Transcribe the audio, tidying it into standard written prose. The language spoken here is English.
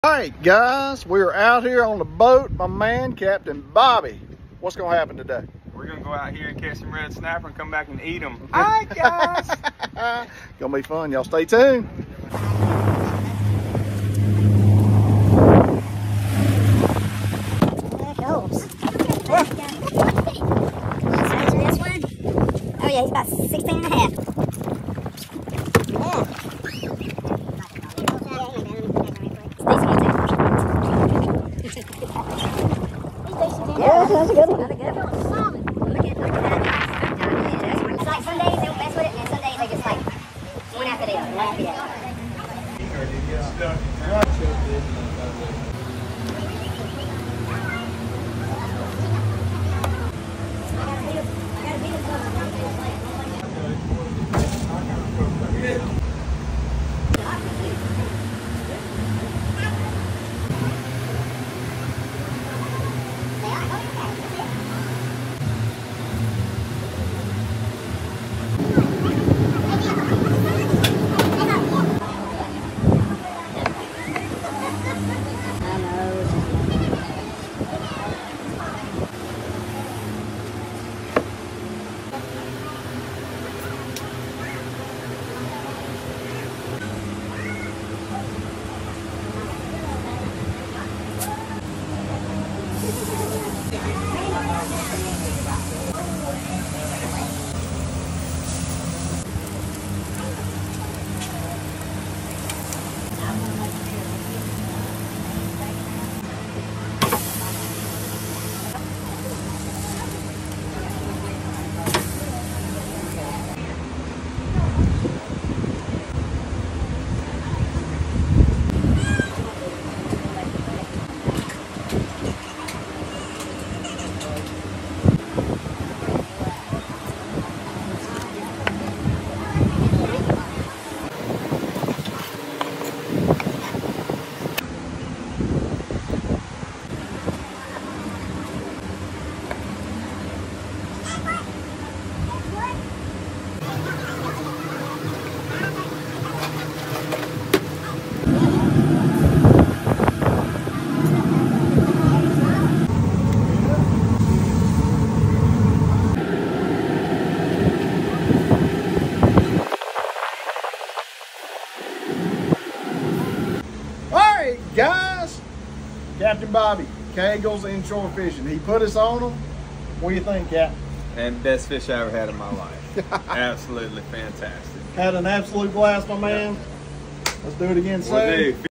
All right, guys, we're out here on the boat. My man, Captain Bobby. What's gonna happen today? We're gonna go out here and catch some red snapper and come back and eat them. All right, guys. Gonna be fun. Y'all stay tuned. Oh yeah, he's about 16 and a half. Yeah, that's a good one. That's a good one. Look at that. It's like some days they'll mess with it, and some days they just like one after the other, one after the Guys, Captain Bobby, Cagle's Inshore Fishing. He put us on them. What do you think, Cap? And best fish I ever had in my life. Absolutely fantastic. Had an absolute blast, my man. Let's do it again soon. We'll do.